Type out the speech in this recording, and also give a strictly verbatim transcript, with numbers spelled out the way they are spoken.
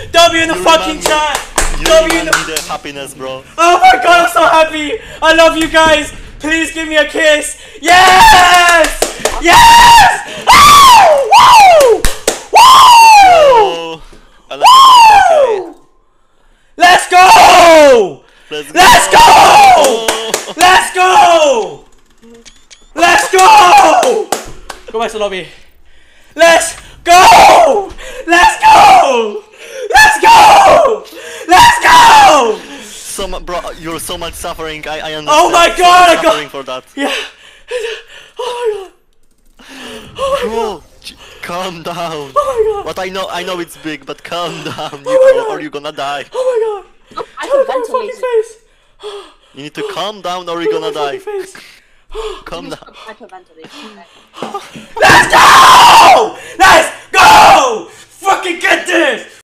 W in the You fucking remind me- chat. You W in remind the. me the happiness, bro. Oh my god, I'm so happy. I love you guys. Please give me a kiss. Yes! Yes! Oh! Woo! Woo! Oh, I like the mic, okay. Let's go! Let's go! Let's go! Oh. Let's go! Let's go! Go back to the lobby. Let's go! Let's go! Let's go! Let's go! So much, bro, you're so much suffering. I, I understand. Oh my so god, much I suffering got. for that. Yeah. Oh my god. Oh my Bro, god. j- calm down. Oh my god. But I know, I know it's big, but calm down, Oh you, my or, God. or you're gonna die. Oh my god. I Look can at my fucking ventilate. face. You need to calm down, or you're Look gonna at my die. fucking face. Calm down. Hyperventilation. Let's go! Let's go! Fucking get this!